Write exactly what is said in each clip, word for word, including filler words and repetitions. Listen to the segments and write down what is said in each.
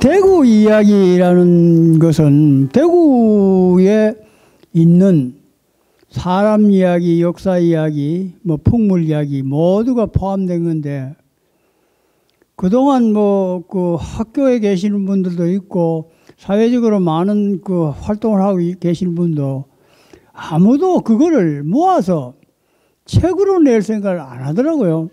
대구 이야기라는 것은 대구에 있는 사람 이야기, 역사 이야기, 뭐 풍물 이야기 모두가 포함된 건데, 그동안 뭐 그 학교에 계시는 분들도 있고 사회적으로 많은 그 활동을 하고 계시는 분도 아무도 그거를 모아서 책으로 낼 생각을 안 하더라고요.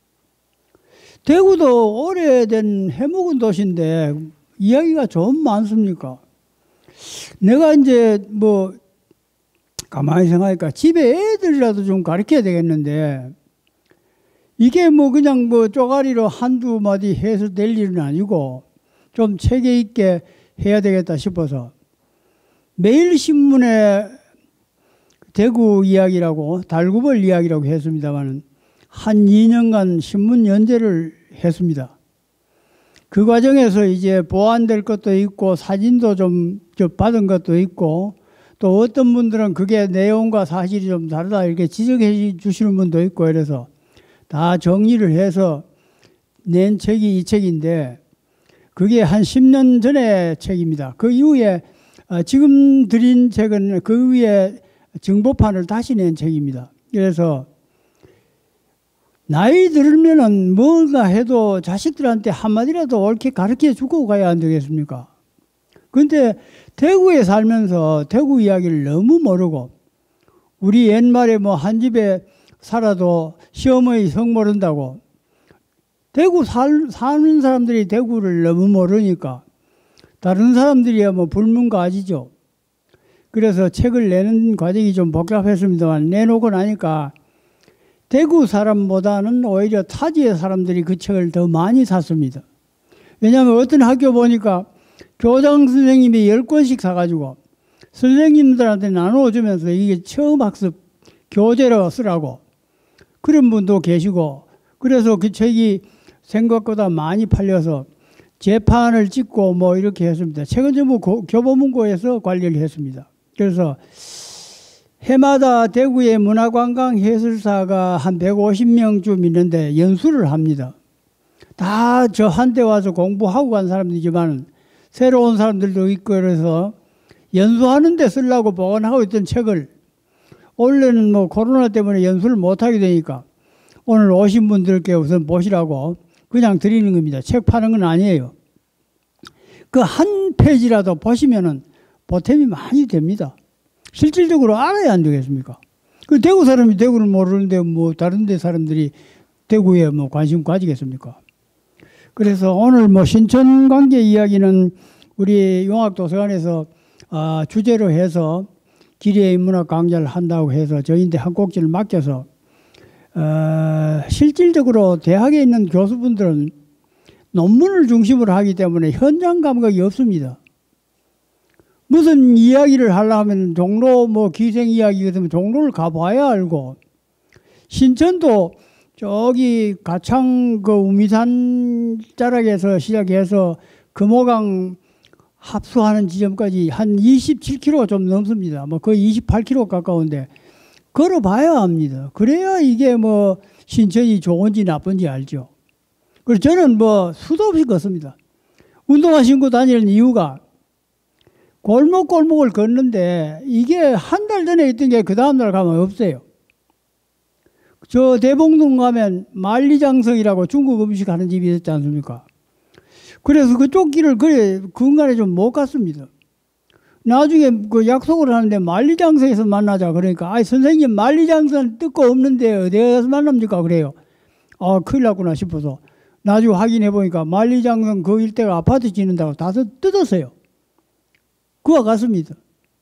대구도 오래된 해묵은 도시인데 이야기가 좀 많습니까? 내가 이제 뭐 가만히 생각하니까 집에 애들이라도 좀 가르쳐야 되겠는데, 이게 뭐 그냥 뭐 쪼가리로 한두 마디 해서 될 일은 아니고 좀 체계 있게 해야 되겠다 싶어서 매일신문에 대구 이야기라고 달구벌 이야기라고 했습니다만 한 이 년간 신문 연재를 했습니다. 그 과정에서 이제 보완될 것도 있고 사진도 좀 받은 것도 있고, 또 어떤 분들은 그게 내용과 사실이 좀 다르다 이렇게 지적해 주시는 분도 있고, 이래서 다 정리를 해서 낸 책이 이 책인데, 그게 한 십 년 전의 책입니다. 그 이후에 지금 드린 책은 그 위에 정보판을 다시 낸 책입니다. 그래서 나이 들면은 뭔가 해도 자식들한테 한마디라도 옳게 가르쳐 주고 가야 안 되겠습니까? 그런데 대구에 살면서 대구 이야기를 너무 모르고, 우리 옛말에 뭐 한 집에 살아도 시어머니 성 모른다고, 대구 살, 사는 사람들이 대구를 너무 모르니까 다른 사람들이야 뭐 불문가지죠. 그래서 책을 내는 과정이 좀 복잡했습니다만 내놓고 나니까 대구 사람보다는 오히려 타지의 사람들이 그 책을 더 많이 샀습니다. 왜냐하면 어떤 학교 보니까 교장 선생님이 열 권씩 사가지고 선생님들한테 나눠주면서 이게 처음 학습 교재로 쓰라고 그런 분도 계시고, 그래서 그 책이 생각보다 많이 팔려서 재판을 찍고 뭐 이렇게 했습니다. 책은 전부 교보문고에서 관리를 했습니다. 그래서 해마다 대구에 문화관광 해설사가 한 백오십 명쯤 있는데 연수를 합니다. 다 저한테 와서 공부하고 간 사람들이지만 새로운 사람들도 있고, 그래서 연수하는 데 쓰려고 보관하고 있던 책을 원래는 뭐 코로나 때문에 연수를 못하게 되니까 오늘 오신 분들께 우선 보시라고 그냥 드리는 겁니다. 책 파는 건 아니에요. 그 한 페이지라도 보시면은 보탬이 많이 됩니다. 실질적으로 알아야 안 되겠습니까? 그 대구 사람이 대구를 모르는데 뭐 다른 데 사람들이 대구에 뭐 관심 가지겠습니까? 그래서 오늘 뭐 신천 관계 이야기는 우리 용학도서관에서 어, 주제로 해서 기리의 인문학 강좌를 한다고 해서 저희한테 한 꼭지를 맡겨서, 어, 실질적으로 대학에 있는 교수분들은 논문을 중심으로 하기 때문에 현장 감각이 없습니다. 무슨 이야기를 하려면 종로 뭐 기생 이야기 같으면 종로를 가봐야 알고, 신천도 저기 가창 그 우미산 자락에서 시작해서 금호강 합수하는 지점까지 한 이십칠 킬로미터 좀 넘습니다. 뭐 거의 이십팔 킬로미터 가까운데 걸어봐야 합니다. 그래야 이게 뭐 신천이 좋은지 나쁜지 알죠. 그래서 저는 뭐 수도 없이 걷습니다. 운동화 신고 다니는 이유가 골목골목을 걷는데 이게 한 달 전에 있던 게 그 다음날 가면 없어요. 저 대봉동 가면 만리장성이라고 중국 음식 하는 집이 있었지 않습니까? 그래서 그쪽 길을 그래 근간에 좀 못 갔습니다. 나중에 그 약속을 하는데 만리장성에서 만나자 그러니까, 아이 선생님 만리장성 뜯고 없는데 어디에서 만납니까? 그래요. 아 큰일 났구나 싶어서 나중에 확인해 보니까 만리장성 그 일대가 아파트 짓는다고 다 뜯었어요. 그와 같습니다.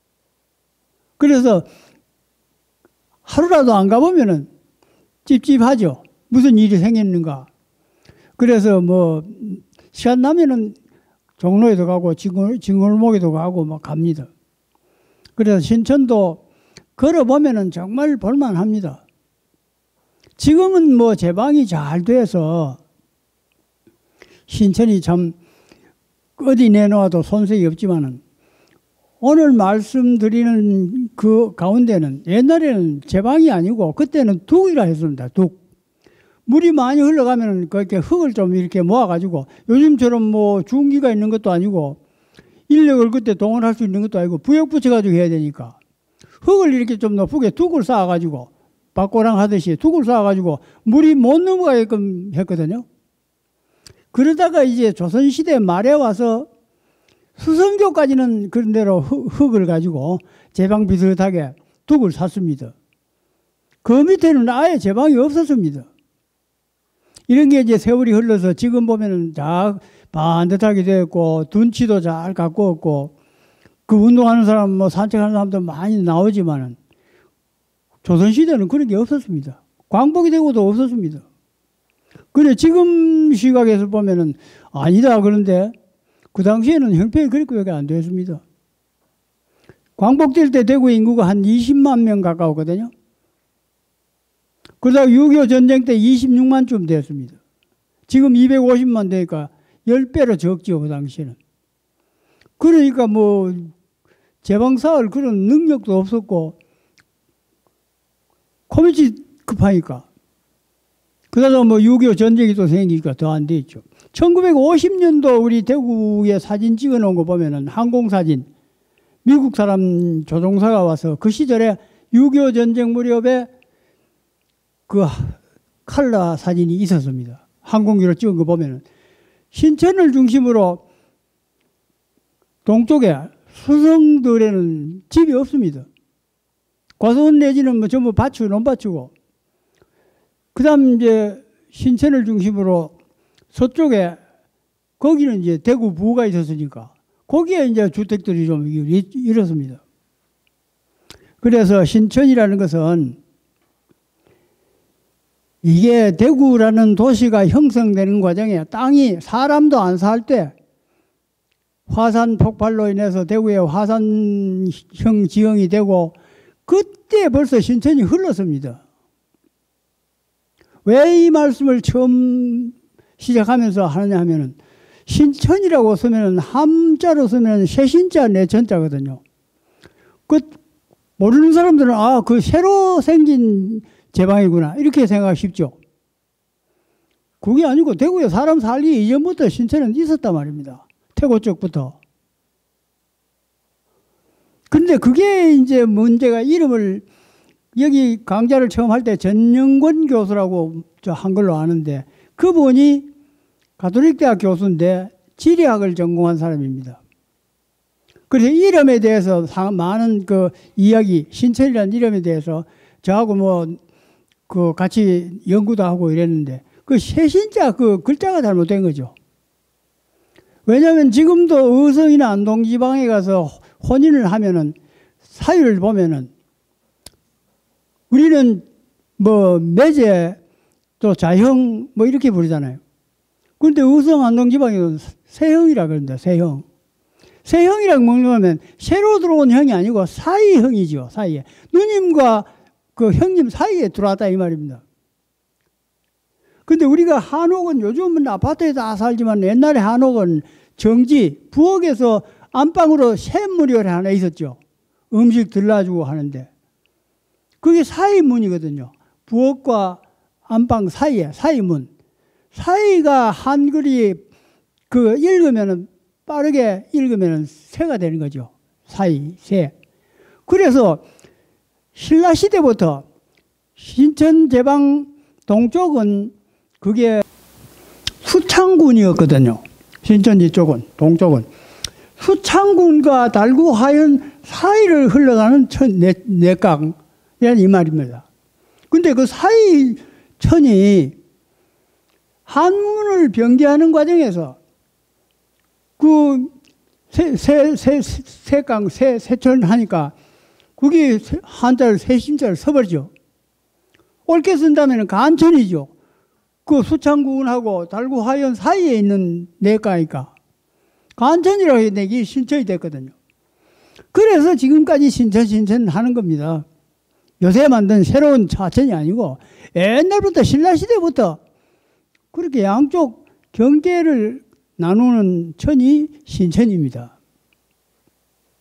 그래서 하루라도 안 가보면은 찝찝하죠. 무슨 일이 생겼는가. 그래서 뭐 시간 나면은 종로에도 가고 진골목에도 가고 막 갑니다. 그래서 신천도 걸어보면은 정말 볼만합니다. 지금은 뭐 제방이 잘 돼서 신천이 참 어디 내놓아도 손색이 없지만은 오늘 말씀드리는 그 가운데는 옛날에는 제방이 아니고 그때는 둑이라 했습니다. 둑. 물이 많이 흘러가면 그렇게 흙을 좀 이렇게 모아가지고 요즘처럼 뭐 중기가 있는 것도 아니고 인력을 그때 동원할 수 있는 것도 아니고 부역 붙여가지고 해야 되니까 흙을 이렇게 좀 높게 둑을 쌓아가지고 박고랑 하듯이 둑을 쌓아가지고 물이 못 넘어가게끔 했거든요. 그러다가 이제 조선시대 말에 와서 수성교까지는 그런 대로 흙을 가지고 제방 비슷하게 둑을 샀습니다. 그 밑에는 아예 제방이 없었습니다. 이런 게 이제 세월이 흘러서 지금 보면은 잘 반듯하게 되었고 둔치도 잘 가꾸었고 그 운동하는 사람 뭐 산책하는 사람도 많이 나오지만은 조선시대는 그런 게 없었습니다. 광복이 되고도 없었습니다. 그래 지금 시각에서 보면은 아니다 그런데 그 당시에는 형편이 그렇게밖에 안 되었습니다. 광복될 때 대구 인구가 한 이십만 명 가까웠거든요. 그러다가 육이오 전쟁 때 이십육만쯤 되었습니다. 지금 이백오십만 되니까 십 배로 적죠, 그 당시에는. 그러니까 뭐 제방사할 그런 능력도 없었고 코미치 급하니까. 그러다가 뭐 육이오 전쟁이 또 생기니까 더 안 됐죠. 천구백오십 년도 우리 대구에 사진 찍어 놓은 거 보면은 항공사진. 미국 사람 조종사가 와서 그 시절에 육이오 전쟁 무렵에 그 칼라 사진이 있었습니다. 항공기로 찍은 거 보면은 신천을 중심으로 동쪽에 수성들에는 집이 없습니다. 과수원 내지는 뭐 전부 밭이고 논밭이고 그 다음 이제 신천을 중심으로 서쪽에 거기는 이제 대구 부가 있었으니까 거기에 이제 주택들이 좀 이렇습니다. 그래서 신천이라는 것은 이게 대구라는 도시가 형성되는 과정에 땅이 사람도 안 살 때 화산 폭발로 인해서 대구에 화산형 지형이 되고 그때 벌써 신천이 흘렀습니다. 왜 이 말씀을 처음 시작하면서 하느냐 하면은 신천이라고 쓰면은 함자로 쓰면 새신자 내천자거든요. 그 모르는 사람들은 아, 그 새로 생긴 제방이구나 이렇게 생각하기 쉽죠. 그게 아니고 대구에 사람 살기 이전부터 신천은 있었단 말입니다. 태고 쪽부터. 근데 그게 이제 문제가 이름을 여기 강좌를 처음 할 때 전영권 교수라고 저 한글로 아는데 그분이 가톨릭대학 교수인데 지리학을 전공한 사람입니다. 그래서 이름에 대해서 많은 그 이야기, 신천이라는 이름에 대해서 저하고 뭐 그 같이 연구도 하고 이랬는데 그 새신자 그 글자가 잘못된 거죠. 왜냐하면 지금도 의성이나 안동지방에 가서 혼인을 하면은 사유를 보면은 우리는 뭐 매제 또 자형 뭐 이렇게 부르잖아요. 그런데 의성 안동지방에는 세형이라 그런다. 세형. 세형이라고 뭐냐면 새로 들어온 형이 아니고 사이형이죠. 사이에. 누님과 그 형님 사이에 들어왔다 이 말입니다. 근데 우리가 한옥은 요즘은 아파트에 다 살지만 옛날에 한옥은 정지, 부엌에서 안방으로 샘물이 하나 있었죠. 음식 들라주고 하는데. 그게 사이문이거든요. 부엌과 안방 사이에, 사이문. 사이가 한글이 그 읽으면은 빠르게 읽으면은 새가 되는 거죠. 사이, 새. 그래서 신라시대부터 신천제방 동쪽은 그게 수창군이었거든요. 신천지 쪽은, 동쪽은. 수창군과 달구하연 사이를 흘러가는 천, 내, 내강이라는 이 말입니다. 근데 그 사이 천이 한문을 변개하는 과정에서 그 세, 세, 세, 세강, 세, 세천 하니까 그게 한자를 세신자를 써버리죠. 옳게 쓴다면 간천이죠. 그 수창군하고 달구하연 사이에 있는 내과니까 간천이라고 해야 되기 신천이 됐거든요. 그래서 지금까지 신천 신천 하는 겁니다. 요새 만든 새로운 차천이 아니고 옛날부터 신라시대부터 그렇게 양쪽 경계를 나누는 천이 신천입니다.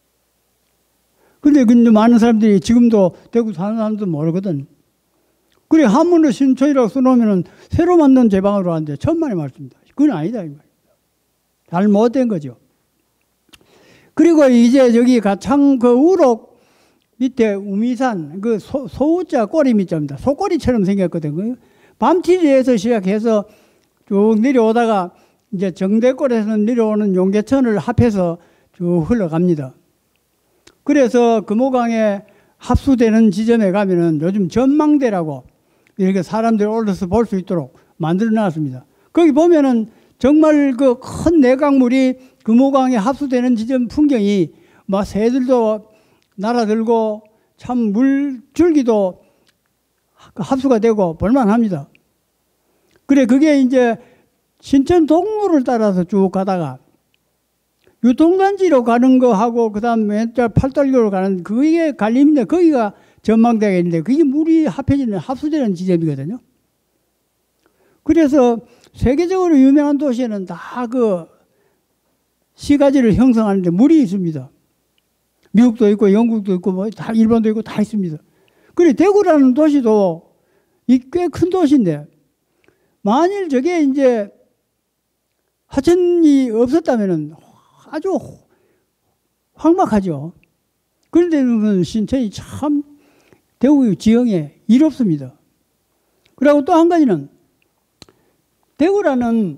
근데 근데 많은 사람들이 지금도 대구 사는 사람도 모르거든. 그래, 한문으로 신촌이라고 써놓으면 새로 만든 제방으로 하는데 천만의 말씀입니다. 그건 아니다, 이 말입니다. 잘못된 거죠. 그리고 이제 여기 가창 그 우록 밑에 우미산 그 소, 소우자 꼬리 밑자입니다. 소꼬리처럼 생겼거든요. 밤티리에서 시작해서 쭉 내려오다가 이제 정대골에서 내려오는 용계천을 합해서 쭉 흘러갑니다. 그래서 금호강에 합수되는 지점에 가면은 요즘 전망대라고 이렇게 사람들이 올라서 볼 수 있도록 만들어 놨습니다. 거기 보면은 정말 그 큰 내강물이 금호강에 합수되는 지점 풍경이 막 새들도 날아들고 참 물줄기도 합수가 되고 볼만합니다. 그래, 그게 이제 신천 동로를 따라서 쭉 가다가 유통단지로 가는 거 하고 그 다음 왼쪽 팔달교로 가는 그게 갈림인데 거기가 전망대가 있는데 그게 물이 합해지는 합수되는 지점이거든요. 그래서 세계적으로 유명한 도시에는 다 그 시가지를 형성하는데 물이 있습니다. 미국도 있고 영국도 있고 뭐 다 일본도 있고 다 있습니다. 그래, 대구라는 도시도 꽤 큰 도시인데 만일 저게 이제 하천이 없었다면은 아주 황막하죠. 그런데 신천이 참 대구 지형에 이롭습니다. 그리고 또 한 가지는 대구라는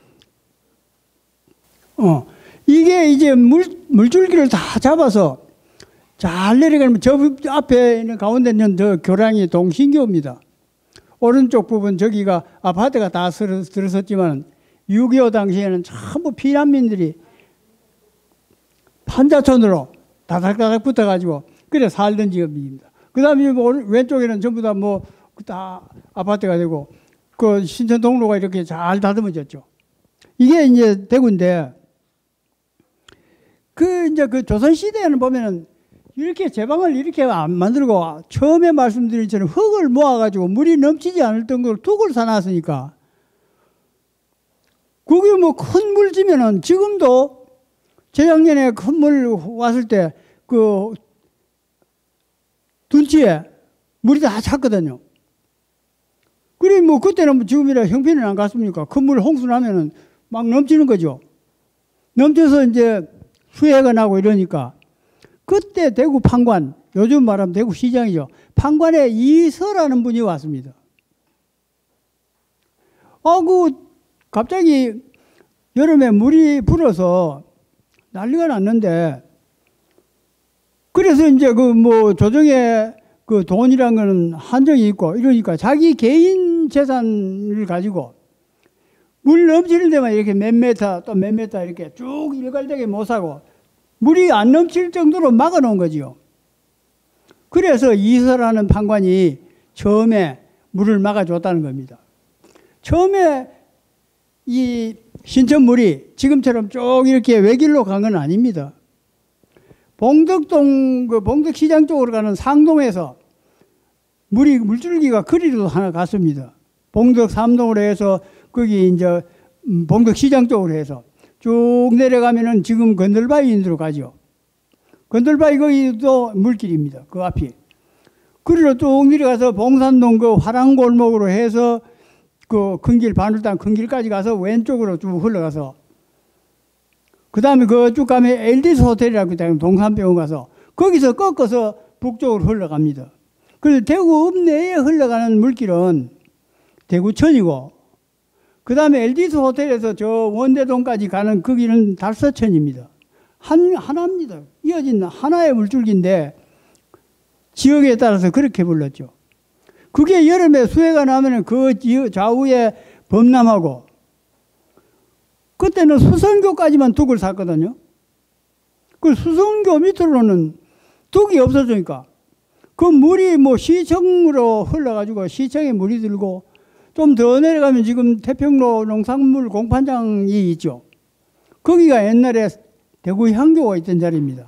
어 이게 이제 물 물줄기를 다 잡아서 잘 내려가면 저 앞에 있는 가운데 있는 저 교량이 동신교입니다. 오른쪽 부분 저기가 아파트가 다 들어섰지만 육이오 당시에는 전부 피난민들이 판자촌으로 다닥다닥 붙어가지고 그래 살던 지역입니다. 그 다음에 왼쪽에는 전부 다 뭐 다 아파트가 되고 그 신천 동로가 이렇게 잘 다듬어졌죠. 이게 이제 대구인데 그 이제 그 조선 시대에는 보면은 이렇게 제방을 이렇게 안 만들고 처음에 말씀드린 것처럼 흙을 모아가지고 물이 넘치지 않을 정도로 둑을 사놨으니까 그게 뭐 큰 물 지면은 지금도 재작년에 큰 물 왔을 때 그 둔치에 물이 다 찼거든요. 그래 뭐 그때는 지금이라 형편이 안 갔습니까? 큰 물 홍수 나면은 막 넘치는 거죠. 넘쳐서 이제 수해가 나고 이러니까 그때 대구 판관, 요즘 말하면 대구 시장이죠. 판관에 이서라는 분이 왔습니다. 아, 그 갑자기 여름에 물이 불어서 난리가 났는데 그래서 이제 그 뭐 조정에 그 돈이란 거는 한정이 있고 이러니까 자기 개인 재산을 가지고 물 넘치는 데만 이렇게 몇 메타 또 몇 메타 이렇게 쭉 일괄되게 못 사고 물이 안 넘칠 정도로 막아 놓은 거지요. 그래서 이서라는 판관이 처음에 물을 막아줬다는 겁니다. 처음에 이 신천물이 지금처럼 쭉 이렇게 외길로 간 건 아닙니다. 봉덕동, 그 봉덕시장 쪽으로 가는 상동에서 물이, 물줄기가 그리로 하나 갔습니다. 봉덕 삼동으로 해서 거기 이제 봉덕시장 쪽으로 해서 쭉 내려가면은 지금 건들바위 인도로 가죠. 건들바위 거기도 물길입니다. 그 앞이. 그리로 쭉 내려가서 봉산동 그 화랑골목으로 해서 그 큰 길, 바늘땅 큰 길까지 가서 왼쪽으로 쭉 흘러가서 그 다음에 그 쭉 가면 엘디스 호텔이라고 있다. 동산병원 가서 거기서 꺾어서 북쪽으로 흘러갑니다. 그래서 대구 읍내에 흘러가는 물길은 대구천이고 그 다음에 엘디스 호텔에서 저 원대동까지 가는 그 길은 달서천입니다. 한, 하나입니다. 이어진 하나의 물줄기인데 지역에 따라서 그렇게 불렀죠. 그게 여름에 수해가 나면 그 좌우에 범람하고 그때는 수성교까지만 둑을 샀거든요. 그 수성교 밑으로는 둑이 없어지니까 그 물이 뭐 시청으로 흘러가지고 시청에 물이 들고 좀 더 내려가면 지금 태평로 농산물 공판장이 있죠. 거기가 옛날에 대구 향교가 있던 자리입니다.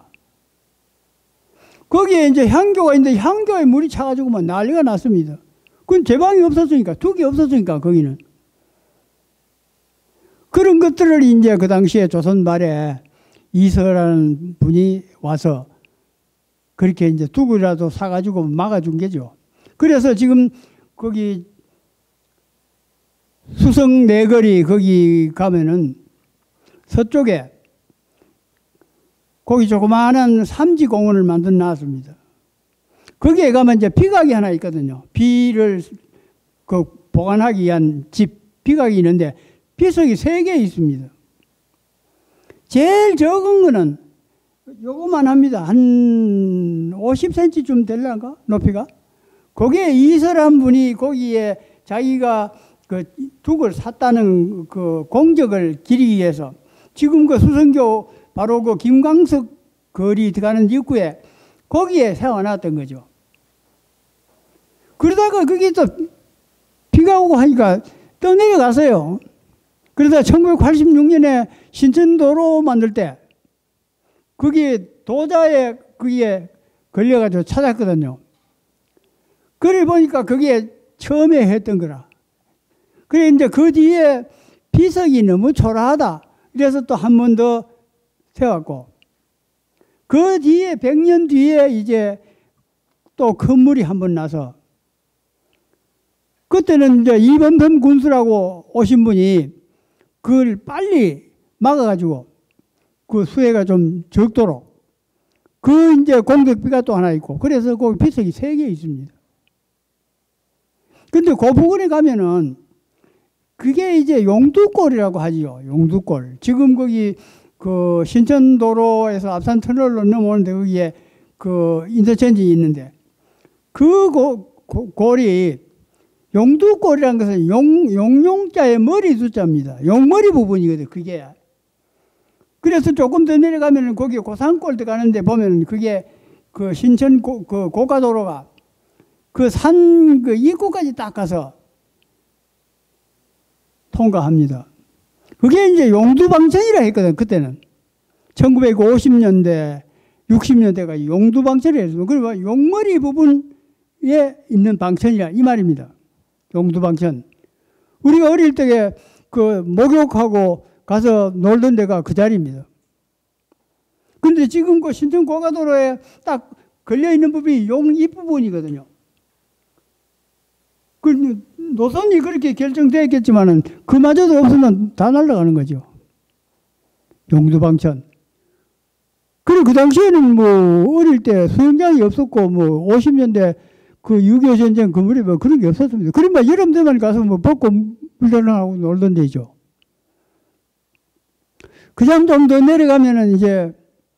거기에 이제 향교가 있는데 향교에 물이 차가지고 막 난리가 났습니다. 그건 제방이 없었으니까, 둑이 없었으니까 거기는. 그런 것들을 이제 그 당시에 조선 말에 이서라는 분이 와서 그렇게 이제 둑이라도 사가지고 막아준 게죠. 그래서 지금 거기 수성 내거리 거기 가면은 서쪽에 거기 조그마한 삼지공원을 만들어 놨습니다. 거기에 가면 이제 비각이 하나 있거든요. 비를 그 보관하기 위한 집, 비각이 있는데 비석이 세 개 있습니다. 제일 적은 거는 요거만 합니다. 한 오십 센티미터쯤 될란가? 높이가? 거기에 이설한 분이 거기에 자기가 그 둑을 샀다는 그 공적을 기리기 위해서 지금 그 수성교 바로 그 김광석 거리 들어가는 입구에 거기에 세워놨던 거죠. 그러다가 그게 또 비가 오고 하니까 떠내려갔어요. 그러다 천구백팔십육 년에 신천도로 만들 때 그게 도자에 그게 걸려가지고 찾았거든요. 그래 보니까 그게 처음에 했던 거라. 그래 이제 그 뒤에 비석이 너무 초라하다. 그래서 또 한 번 더 세웠고 그 뒤에 백 년 뒤에 이제 또 건물이 한 번 나서 그때는 이제 이범선 군수라고 오신 분이 그걸 빨리 막아가지고 그 수혜가 좀 적도록 그 이제 공덕비가 또 하나 있고 그래서 거기 비석이 세 개 있습니다. 근데 그 부근에 가면은 그게 이제 용두골이라고 하지요. 용두골. 지금 거기 그 신천도로에서 앞산 터널로 넘어오는데 거기에 그 인터체인지 있는데 그 고, 고, 골이 용두골이라는 것은 용, 용용자의 머리 숫자입니다. 용머리 부분이거든요. 그게. 그래서 조금 더 내려가면 거기 고산골 들어가는데 보면 그게 그 신천 고, 그 고가도로가 그 산 그 입구까지 딱 가서 통과합니다. 그게 이제 용두방천이라 했거든, 그때는. 천구백오십 년대, 육십 년대가 용두방천이라 했어요. 그러니까 용머리 부분에 있는 방천이라 이 말입니다. 용두방천. 우리가 어릴 때 그 목욕하고 가서 놀던 데가 그 자리입니다. 그런데 지금 그 신천 고가도로에 딱 걸려있는 부분이 용 입부분이거든요. 그 노선이 그렇게 결정되었겠지만은 그마저도 없으면 다 날아가는 거죠. 용두방천. 그리고 그 당시에는 뭐 어릴 때 수영장이 없었고 뭐 오십 년대 그 육이오 전쟁 그 무렵에 뭐 그런 게 없었습니다. 그러면 여름 되면 가서 뭐 벗고 물러나고 놀던 데죠. 그냥 좀 더 내려가면은 이제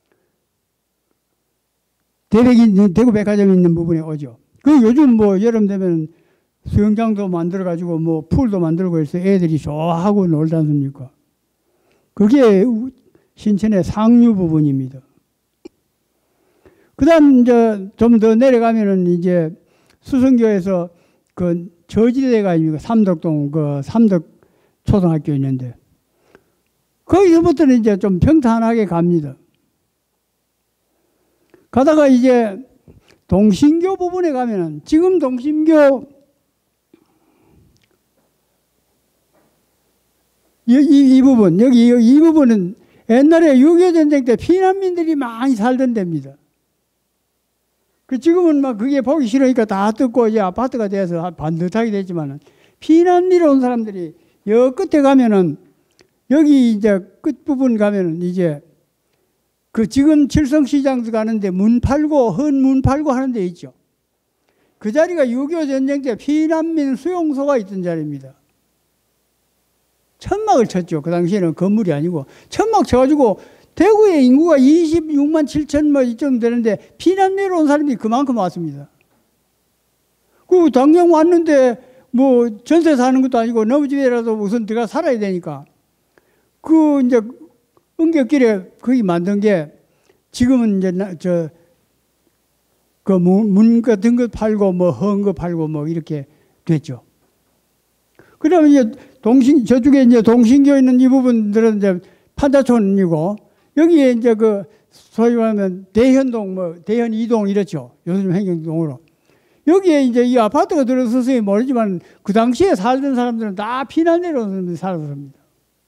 대백이, 대구 백화점이 있는 부분에 오죠. 그 요즘 뭐 여름 되면 수영장도 만들어가지고 뭐 풀도 만들고 해서 애들이 좋아하고 놀지 않습니까? 그게 신천의 상류 부분입니다. 그 다음 이제 좀 더 내려가면은 이제 수성교에서 그 저지대가 있습니까? 삼덕동 그 삼덕 초등학교 있는데 거기서부터는 이제 좀 평탄하게 갑니다. 가다가 이제 동신교 부분에 가면은 지금 동신교 이, 이, 이 부분, 여기 이, 이 부분은 옛날에 육이오 전쟁 때 피난민들이 많이 살던 데입니다. 그 지금은 막 그게 보기 싫으니까 다 뜯고 이제 아파트가 돼서 반듯하게 됐지만은 피난민으로 온 사람들이 여 끝에 가면은 여기 이제 끝부분 가면은 이제 그 지금 칠성시장도 가는데 문 팔고 헌 문 팔고 하는 데 있죠. 그 자리가 육이오 전쟁 때 피난민 수용소가 있던 자리입니다. 천막을 쳤죠. 그 당시에는 건물이 아니고 천막 쳐가지고 대구의 인구가 이십육만 칠천 뭐 이쯤 되는데 피난민으로 온 사람이 그만큼 왔습니다. 그 당장 왔는데 뭐 전세 사는 것도 아니고 너무 집에라도 우선 들어가 살아야 되니까 그 이제 은격길에 거기 만든 게 지금은 이제 저 그 문 같은 거 팔고 뭐 헌 거 팔고 뭐 이렇게 됐죠. 그러면 이제 동신 저쪽에 이제 동신교 있는 이 부분들은 이제 판다촌이고 여기에 이제 그 소위 말하면 대현동 뭐 대현 이동 이렇죠. 요즘 행정동으로 여기에 이제 이 아파트가 들어서서 모르지만 그 당시에 살던 사람들은 다 피난 내려오는 살았습니다.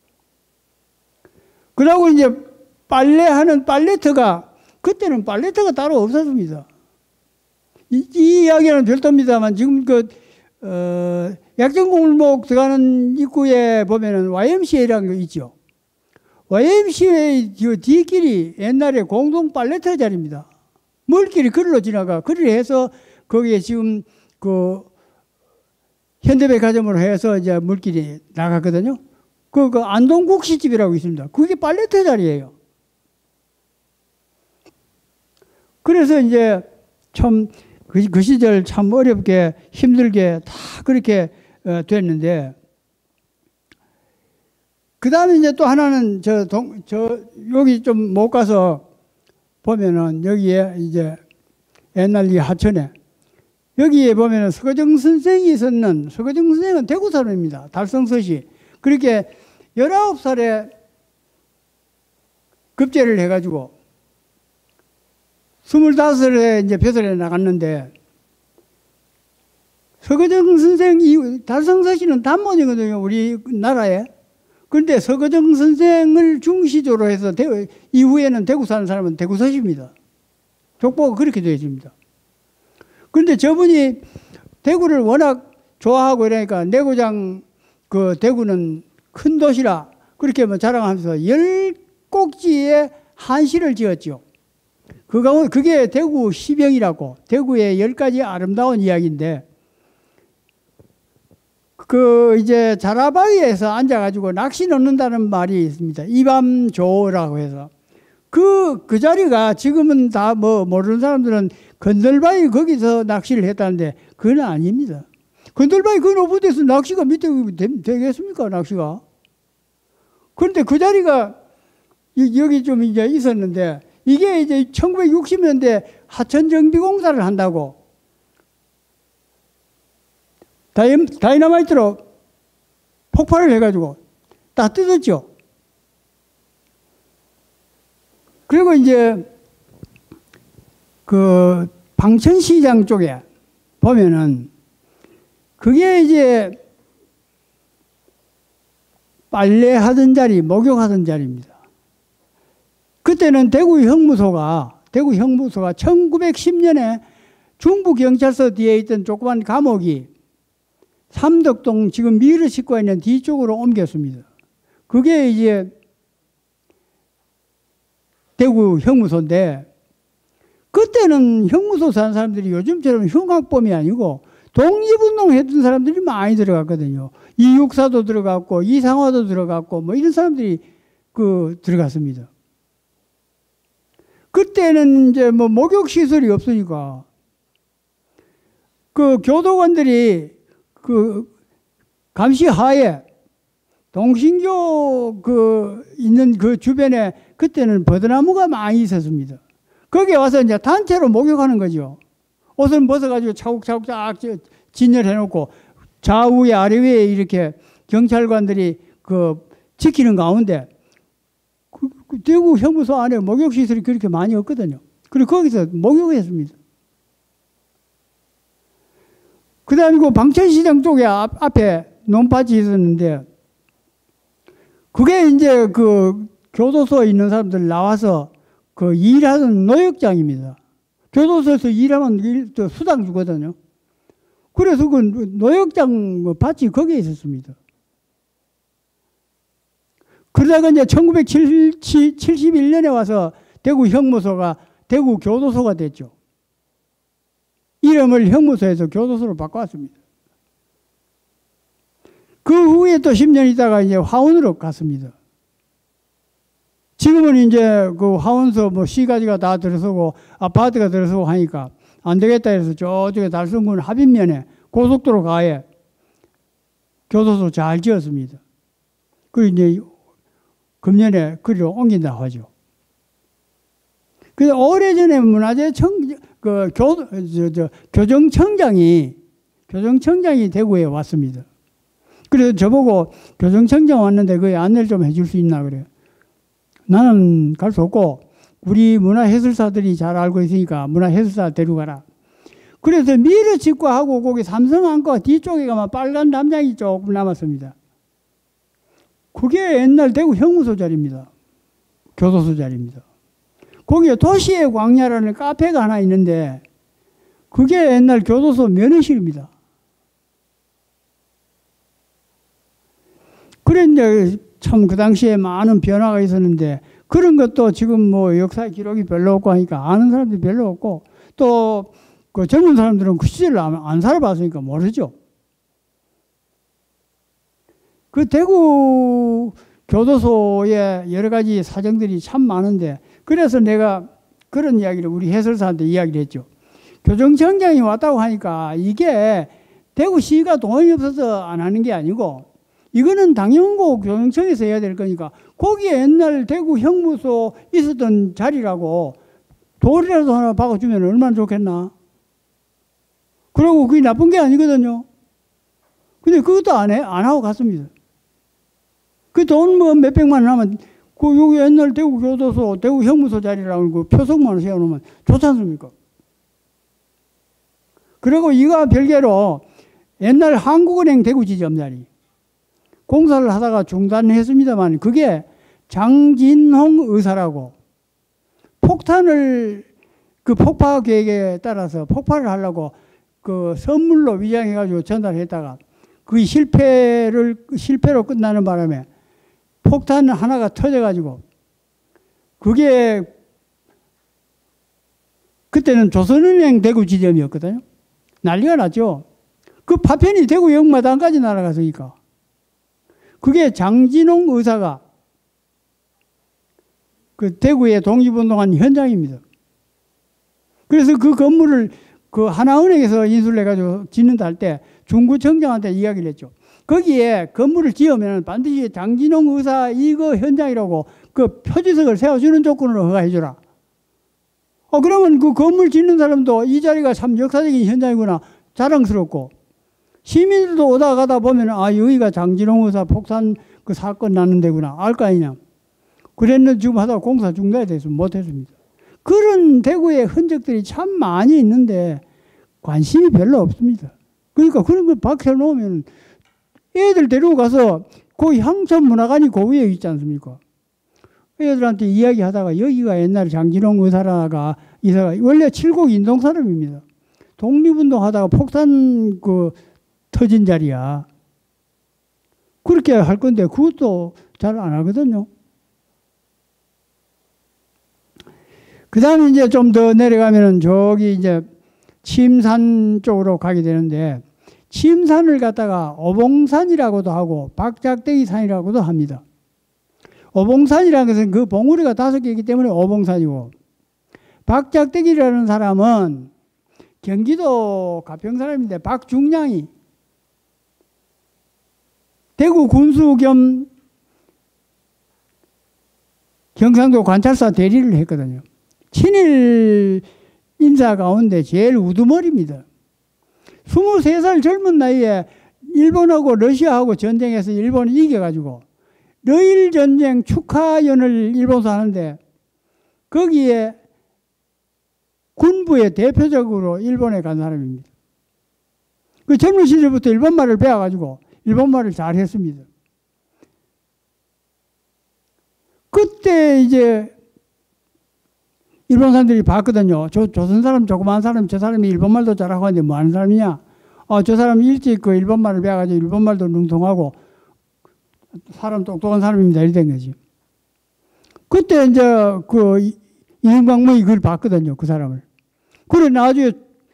그러고 이제 빨래하는 빨래터가 그때는 빨래터가 따로 없었습니다. 이, 이 이야기는 별도입니다만 지금 그 어, 약정골목 들어가는 입구에 보면은 와이엠씨에이라는 거 있죠. 와이엠씨에이 뒷길이 옛날에 공동 빨래터 자리입니다. 멀길이 그리로 지나가. 그리로 해서 거기에 지금 그 현대백화점으로 해서 이제 물길이 나갔거든요. 그, 그 안동국시집이라고 있습니다. 그게 빨래터 자리예요. 그래서 이제 참 그, 그 시절 참 어렵게 힘들게 다 그렇게 어, 됐는데, 그 다음에 이제 또 하나는 저, 동, 저, 여기 좀 못 가서 보면은 여기에 이제 옛날 이 하천에 여기에 보면은 서거정 선생이 있었는, 서거정 선생은 대구 사람입니다. 달성서시. 그렇게 열아홉 살에 급제를 해가지고 스물다섯에 이제 벼슬에 나갔는데, 서거정 선생이, 달성서시는 단문이거든요, 우리나라에. 그런데 서거정 선생을 중시조로 해서 대, 이후에는 대구 사는 사람은 대구서시입니다. 족보가 그렇게 되어 있습니다. 그런데 저분이 대구를 워낙 좋아하고 이러니까 내고장 그 대구는 큰 도시라 그렇게 뭐 자랑하면서 열 꼭지에 한시를 지었죠. 그 가운데 그게 대구 시병이라고, 대구의 열 가지 아름다운 이야기인데, 그 이제 자라바위에서 앉아가지고 낚시 넣는다는 말이 있습니다. 이밤조라고 해서 그, 그 자리가 지금은 다 뭐 모르는 사람들은 건들바위 거기서 낚시를 했다는데 그건 아닙니다. 건들바위 그 높은 데서 낚시가 밑에 되겠습니까, 낚시가? 그런데 그 자리가 여기 좀 이제 있었는데, 이게 이제 천구백육십 년대 하천정비공사를 한다고 다이너마이트로 폭발을 해가지고 다 뜯었죠. 그리고 이제 그 방천시장 쪽에 보면은 그게 이제 빨래하던 자리, 목욕하던 자리입니다. 그때는 대구 형무소가, 대구 형무소가 천구백십 년에 중부경찰서 뒤에 있던 조그만 감옥이 삼덕동 지금 미르시과 있는 뒤쪽으로 옮겼습니다. 그게 이제 대구 형무소인데, 그때는 형무소 사는 사람들이 요즘처럼 흉악범이 아니고 독립운동 했던 사람들이 많이 들어갔거든요. 이육사도 들어갔고 이상화도 들어갔고 뭐 이런 사람들이 그 들어갔습니다. 그때는 이제 뭐 목욕시설이 없으니까 그 교도관들이 그 감시 하에 동신교 그 있는 그 주변에 그때는 버드나무가 많이 있었습니다. 거기에 와서 이제 단체로 목욕하는 거죠. 옷을 벗어가지고 차곡차곡 쫙 진열해 놓고 좌우에 아래위에 이렇게 경찰관들이 그 지키는 가운데 그, 그 대구 형무소 안에 목욕시설이 그렇게 많이 없거든요. 그리고 거기서 목욕했습니다. 그 다음에 그 방천시장 쪽에 앞, 앞에 논밭이 있었는데, 그게 이제 그 교도소에 있는 사람들 나와서 그 일하는 노역장입니다. 교도소에서 일하면 일, 수당 주거든요. 그래서 그 노역장 밭이 거기에 있었습니다. 그러다가 이제 천구백칠십일 년에 와서 대구 형무소가 대구 교도소가 됐죠. 이름을 형무소에서 교도소로 바꿔왔습니다. 그 후에 또 십 년 있다가 이제 화원으로 갔습니다. 지금은 이제 그 화원서 뭐 시가지가 다 들어서고 아파트가 들어서고 하니까 안 되겠다 해서 저쪽에 달성군 합인면에 고속도로 가에 교도소 잘 지었습니다. 그리고 이제 금년에 그리로 옮긴다고 하죠. 그래서 오래전에 문화재청, 그 교, 저, 저, 교정청장이, 교정청장이 대구에 왔습니다. 그래서 저보고 교정청장 왔는데 그 안내를 좀 해줄 수 있나 그래요. 나는 갈 수 없고 우리 문화해설사들이 잘 알고 있으니까 문화해설사 데려가라. 그래서 미르치과하고 거기 삼성안과 뒤쪽에 가면 빨간 담장이 조금 남았습니다. 그게 옛날 대구 형무소 자리입니다. 교도소 자리입니다. 거기에 도시의 광야라는 카페가 하나 있는데 그게 옛날 교도소 면회실입니다. 그래 이제 참 그 당시에 많은 변화가 있었는데 그런 것도 지금 뭐 역사의 기록이 별로 없고 하니까 아는 사람들이 별로 없고 또 그 젊은 사람들은 그 시절을 안, 안 살아봤으니까 모르죠. 그 대구 교도소에 여러 가지 사정들이 참 많은데 그래서 내가 그런 이야기를 우리 해설사한테 이야기를 했죠. 교정청장이 왔다고 하니까 이게 대구시가 돈이 없어서 안 하는 게 아니고 이거는 당연고 교정청에서 해야 될 거니까 거기에 옛날 대구 형무소 있었던 자리라고 돌이라도 하나 박아주면 얼마나 좋겠나. 그리고 그게 나쁜 게 아니거든요. 근데 그것도 안 해, 안 하고 갔습니다. 그 돈 뭐 몇백만 원 하면 그 여기 옛날 대구 교도소, 대구 형무소 자리라고 그 표석만 세워놓으면 좋지 않습니까? 그리고 이거 별개로 옛날 한국은행 대구 지점 자리 공사를 하다가 중단했습니다만 그게 장진홍 의사라고 폭탄을 그 폭파 계획에 따라서 폭발을 하려고 그 선물로 위장해가지고 전달했다가 그 실패를 실패로 끝나는 바람에 폭탄 하나가 터져가지고 그게 그때는 조선은행 대구 지점이었거든요. 난리가 났죠. 그 파편이 대구 역마당까지 날아갔으니까. 그게 장진홍 의사가 그 대구에 독립운동한 현장입니다. 그래서 그 건물을 그 하나은행에서 인수를 해가지고 짓는다 할 때 중구청장한테 이야기를 했죠. 거기에 건물을 지으면 반드시 장진홍 의사 이거 현장이라고 그 표지석을 세워주는 조건으로 허가해주라. 어, 그러면 그 건물 짓는 사람도 이 자리가 참 역사적인 현장이구나 자랑스럽고 시민들도 오다 가다 보면 아, 여기가 장진홍 의사 폭탄 그 사건 나는 데구나 알 거 아니냐. 그랬는데 지금 하다가 공사 중단돼서 못했습니다. 그런 대구의 흔적들이 참 많이 있는데 관심이 별로 없습니다. 그러니까 그런 걸 박혀놓으면 애들 데리고 가서 그 향천문화관이 그 위에 있지 않습니까? 애들한테 이야기하다가 여기가 옛날에 장진홍 의사라가 이사가 원래 칠곡 인동 사람입니다. 독립운동 하다가 폭탄 그 터진 자리야. 그렇게 할 건데 그것도 잘 안 하거든요. 그 다음에 이제 좀 더 내려가면은 저기 이제 침산 쪽으로 가게 되는데 침산을 갖다가 오봉산이라고도 하고 박작대기 산이라고도 합니다. 오봉산이라는 것은 그 봉우리가 다섯 개이기 때문에 오봉산이고 박작대기라는 사람은 경기도 가평 사람인데 박중량이 대구 군수 겸 경상도 관찰사 대리를 했거든요. 친일 인사 가운데 제일 우두머리입니다. 스물세 살 젊은 나이에 일본하고 러시아하고 전쟁에서 일본이 이겨가지고 러일 전쟁 축하연을 일본에서 하는데 거기에 군부의 대표적으로 일본에 간 사람입니다. 그 젊은 시절부터 일본말을 배워가지고 일본말을 잘 했습니다. 그때 이제 일본 사람들이 봤거든요. 저 조선 사람, 조그만 사람, 저 사람이 일본말도 잘하고 하는데 뭐 하는 사람이냐? 어, 저 사람이 일찍 그 일본말을 배워가지고 일본말도 능통하고 사람 똑똑한 사람입니다. 이렇게 된 거지. 그때 이제 그 이응박무이 그걸 봤거든요. 그 사람을. 그래 나중에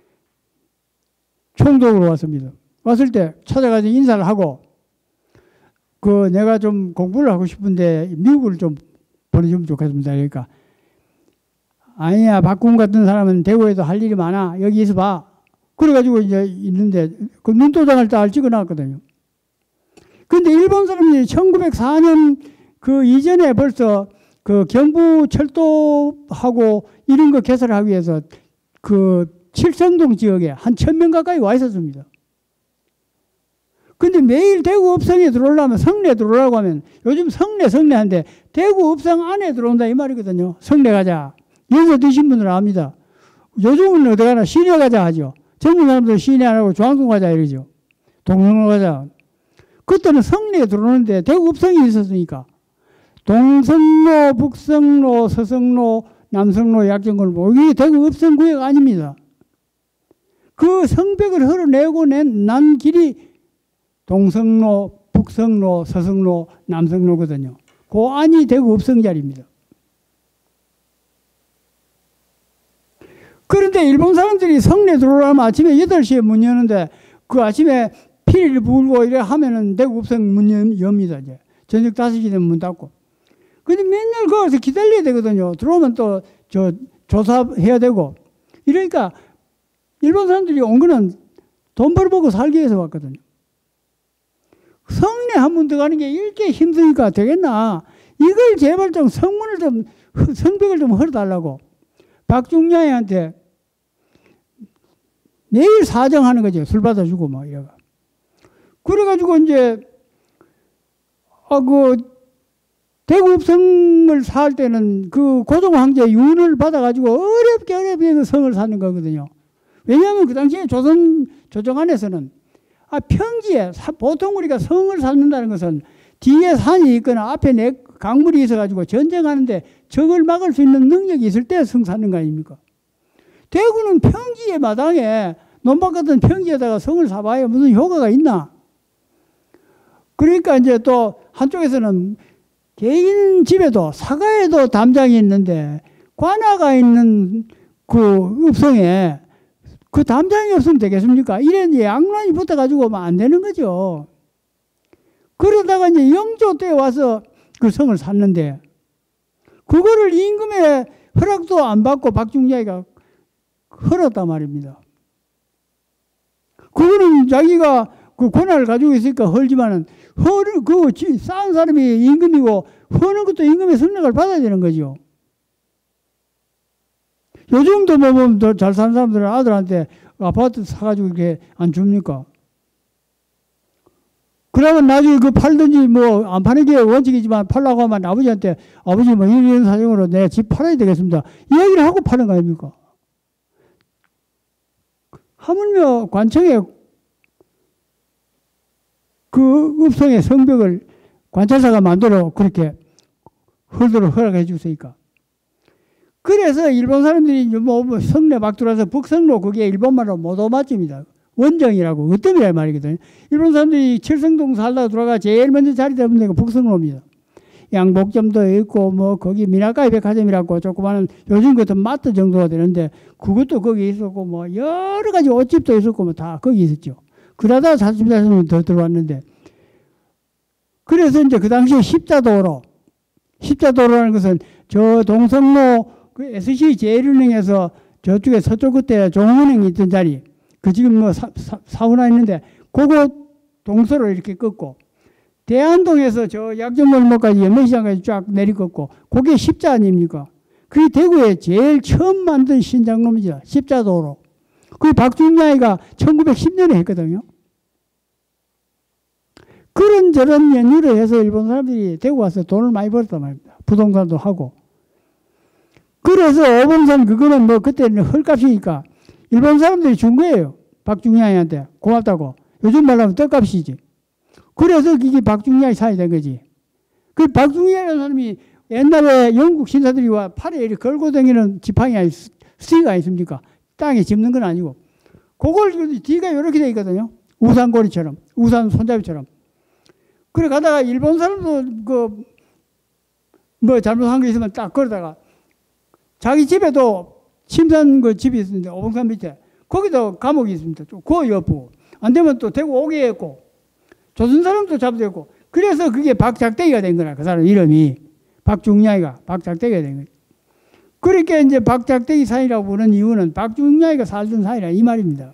총독으로 왔습니다. 왔을 때 찾아가서 인사를 하고 그 내가 좀 공부를 하고 싶은데 미국을 좀 보내주면 좋겠습니다. 그러니까 아니야, 박군 같은 사람은 대구에도 할 일이 많아. 여기 있어봐. 그래가지고 이제 있는데 그 눈도장을 딱 찍어놨거든요. 근데 일본 사람들이 천구백사 년 그 이전에 벌써 그 경부 철도하고 이런 거 개설하기 위해서 그 칠성동 지역에 한 천 명 가까이 와 있었습니다. 근데 매일 대구 읍성에 들어오려면 성내 들어오라고 하면 요즘 성내 성내한데 대구 읍성 안에 들어온다 이 말이거든요. 성내 가자. 연세 드신 분들은 압니다. 요즘은 어디 가나 시내 가자 하죠. 젊은 사람들 시내 안 하고 중앙동 가자 이러죠. 동성로 가자. 그때는 성내에 들어오는데 대구 읍성이 있었으니까 동성로, 북성로, 서성로, 남성로, 약정골목 이게 대구 읍성 구역 아닙니다. 그 성벽을 흘러내고 낸, 난 길이 동성로, 북, 북성로, 서성로, 남성로거든요. 그 안이 대구 읍성자리입니다. 그런데 일본 사람들이 성내 들어오려면 아침에 여덟 시에 문 여는데 그 아침에 피리를 불고 이래 하면은 대구 읍성 문 엽니다. 이제 저녁 다섯 시 되면 문 닫고. 근데 맨날 거기서 기다려야 되거든요. 들어오면 또 저 조사해야 되고. 이러니까 일본 사람들이 온 거는 돈 벌어보고 살기 위해서 왔거든요. 성내 한 번 들어가는 게 이렇게 힘드니까 되겠나. 이걸 제발 좀 성문을 좀, 성벽을 좀 헐어달라고. 박중량한테 매일 사정하는 거죠. 술 받아주고 막 이래가. 그래가지고 이제, 아, 그, 대구 읍성을 살 때는 그 고종 황제 윤을 받아가지고 어렵게 어렵게 그 성을 사는 거거든요. 왜냐하면 그 당시에 조선 조정 안에서는 아, 평지에, 보통 우리가 성을 쌓는다는 것은 뒤에 산이 있거나 앞에 내 강물이 있어가지고 전쟁하는데 적을 막을 수 있는 능력이 있을 때 성 쌓는 거 아닙니까? 대구는 평지의 마당에, 논밭 같은 평지에다가 성을 쌓아야 무슨 효과가 있나? 그러니까 이제 또 한쪽에서는 개인 집에도, 사가에도 담장이 있는데 관아가 있는 그 읍성에 그 담장이 없으면 되겠습니까? 이런 양란이 붙어가지고 안 되는 거죠. 그러다가 이제 영조 때 와서 그 성을 샀는데, 그거를 임금의 허락도 안 받고 박중자이가 헐었단 말입니다. 그거는 자기가 그 권한을 가지고 있으니까 헐지만은, 헐을, 그, 쌓은 사람이 임금이고, 허는 것도 임금의 성력을 받아야 되는 거죠. 요즘도 뭐, 뭐, 더 잘 사는 사람들은 아들한테 아파트 사가지고 이렇게 안 줍니까? 그러면 나중에 그 팔든지 뭐, 안 파는 게 원칙이지만 팔라고 하면 아버지한테, 아버지 뭐 이런 사정으로 내 집 팔아야 되겠습니다. 이야기를 하고 파는 거 아닙니까? 하물며 관청에 그 읍성의 성벽을 관찰사가 만들어 그렇게 헐도록 허락해 주으니까. 그래서 일본 사람들이 뭐 성내 막 들어와서 북성로, 그게 일본말로 모도마쯤입니다. 원정이라고, 으뜸이란 말이거든요. 일본 사람들이 칠성동 살다 들어가 제일 먼저 자리 잡은 데가 북성로입니다. 양복점도 있고, 뭐, 거기 미나카이 백화점이라고 조그마한 요즘 같은 마트 정도가 되는데, 그것도 거기 있었고, 뭐, 여러 가지 옷집도 있었고, 뭐, 다 거기 있었죠. 그러다가 사십 년 더 들어왔는데, 그래서 이제 그 당시에 십자도로, 십자도로라는 것은 저 동성로, 그 에스씨 제일은행에서 저쪽에 서쪽 끝에 종은행이 있던 자리, 그 지금 뭐 사, 사, 사우나 있는데, 그거 동서로 이렇게 꺾고, 대안동에서 저 약정골목까지 연매시장까지 쫙 내리꺾고, 그게 십자 아닙니까? 그게 대구에 제일 처음 만든 신장로입니다. 십자도로. 그 박중량이가 천구백십 년에 했거든요. 그런 저런 연유를 해서 일본 사람들이 대구 와서 돈을 많이 벌었단 말입니다. 부동산도 하고. 그래서 오봉산 그거는 뭐 그때는 헐값이니까 일본 사람들이 준 거예요. 박중량이한테. 고맙다고. 요즘 말로 하면 떡값이지. 그래서 이게 박중량이 사야 된 거지. 그 박중량이라는 사람이 옛날에 영국 신사들이 와 팔에 이렇게 걸고 다니는 지팡이 아니, 스티가 있습니까? 땅에 짚는 건 아니고. 그걸 뒤가 이렇게 돼 있거든요. 우산고리처럼. 우산 손잡이처럼. 그래 가다가 일본 사람도 그 뭐 잘못한 거 있으면 딱 걸어다가 자기 집에도 침산 그 집이 있는데 오봉산 밑에 거기도 감옥이 있습니다. 그 옆으로. 안 되면 또 대구 오게 했고 조선 사람도 잡아됐고 그래서 그게 박작대기가 된 거라. 그 사람 이름이 박중량이가 박작대기가 된 거예요. 그러니까 이제 박작대기 산이라고 부르는 이유는 박중량이가 살던 산이라 이 말입니다.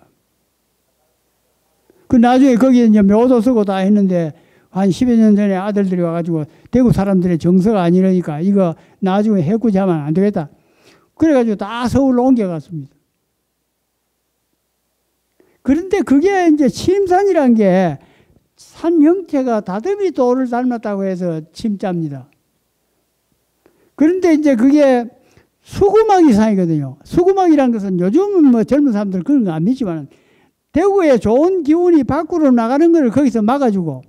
그 나중에 거기에 이제 묘도 쓰고 다 했는데 한 십여 년 전에 아들들이 와가지고 대구 사람들의 정서가 아니라니까 이거 나중에 해꾸지하면 안 되겠다. 그래가지고 다 서울로 옮겨갔습니다. 그런데 그게 이제 침산이란 게 산 형태가 다듬이 돌을 닮았다고 해서 침자입니다. 그런데 이제 그게 수구막이 산이거든요. 수구막이란 것은 요즘은 뭐 젊은 사람들 그런 거 안 믿지만 대구에 좋은 기운이 밖으로 나가는 걸 거기서 막아주고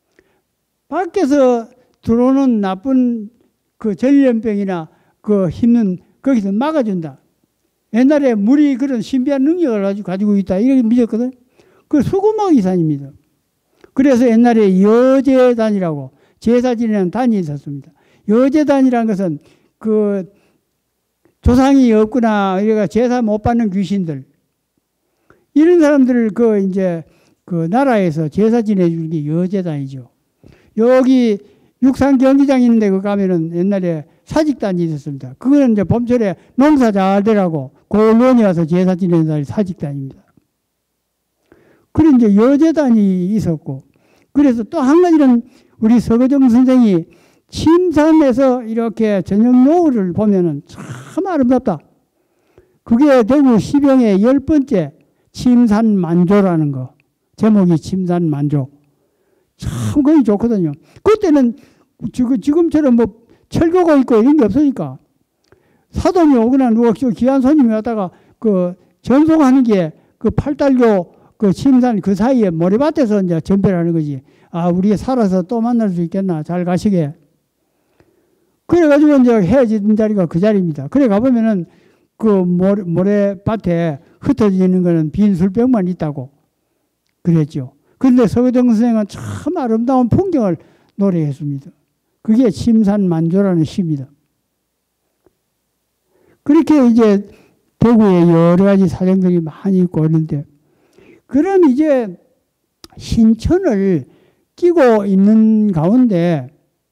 밖에서 들어오는 나쁜 그 전염병이나 그 힘은 거기서 막아준다. 옛날에 물이 그런 신비한 능력을 가지고 있다. 이렇게 믿었거든. 그 수구막 이산입니다. 그래서 옛날에 여제단이라고 제사 지내는 단이 있었습니다. 여제단이라는 것은 그 조상이 없구나, 이래가 제사 못 받는 귀신들, 이런 사람들을 그 이제 그 나라에서 제사 지내주는 게 여제단이죠. 여기 육산 경기장 있는데 그 가면은 옛날에 사직단이 있었습니다. 그거는 이제 봄철에 농사 잘 되라고 고을원이 와서 제사 지내는 날이 사직단입니다. 그런 이제 여제단이 있었고, 그래서 또 한 가지는 우리 서거정 선생이 침산에서 이렇게 저녁 노을을 보면은 참 아름답다. 그게 대구 시병의 열 번째 침산만조라는 거. 제목이 침산만조. 참 거기 좋거든요. 그때는 지금처럼 뭐 철거가 있고 이런 게 없으니까 사돈이 오거나 누가 귀한 손님이 왔다가 그 전송하는 게 그 팔달교 그 침산 그 사이에 모래밭에서 이제 전배를 하는 거지. 아, 우리 살아서 또 만날 수 있겠나. 잘 가시게. 그래가지고 이제 헤어지는 자리가 그 자리입니다. 그래 가보면은 그 모래, 모래밭에 흩어지는 거는 빈 술병만 있다고 그랬죠. 그런데 서거정 선생은 참 아름다운 풍경을 노래했습니다. 그게 침산만조라는 시입니다. 그렇게 이제 대구에 여러 가지 사정들이 많이 있고 그런데, 그럼 이제 신천을 끼고 있는 가운데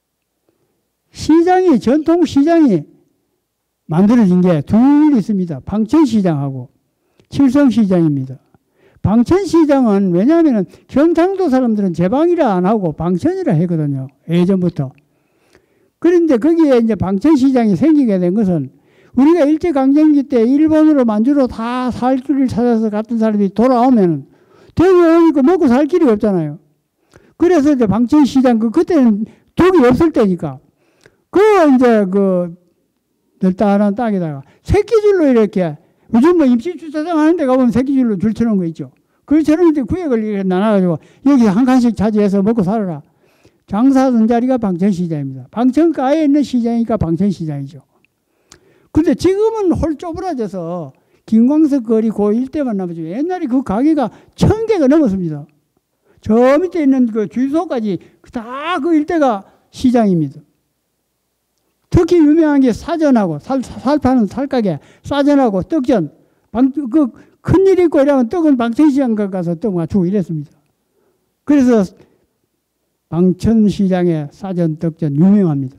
시장이, 전통시장이 만들어진 게 둘 있습니다. 방천시장하고 칠성시장입니다. 방천시장은 왜냐하면 경상도 사람들은 제방이라 안 하고 방천이라 했거든요. 예전부터. 그런데 거기에 이제 방천시장이 생기게 된 것은 우리가 일제강점기 때 일본으로 만주로 다 살 길을 찾아서 갔던 사람들이 돌아오면 대구에 오니까 먹고 살 길이 없잖아요. 그래서 이제 방천시장, 그, 그때는 독이 없을 때니까, 그 이제 그 널따한 땅에다가 새끼줄로 이렇게, 요즘 뭐 임시주차장 하는 데 가보면 새끼줄로 줄 쳐놓은 거 있죠. 그처럼 이제 구역을 이렇게 나눠가지고 여기서 한 칸씩 차지해서 먹고 살아라. 장사하던 자리가 방천시장입니다. 방천가에 있는 시장이니까 방천시장이죠. 근데 지금은 홀 쪼그라져서 김광석 거리 그 일대만 남았죠. 옛날에 그 가게가 천 개가 넘었습니다. 저 밑에 있는 그 주유소까지 다 그 일대가 시장입니다. 특히 유명한 게 사전하고 살, 살 파는 살가게 사전하고 떡전. 방, 그 큰일 있고 이러면 떡은 방천시장 가서 떡 맞추고 이랬습니다. 그래서 방천시장의 사전 떡전 유명합니다.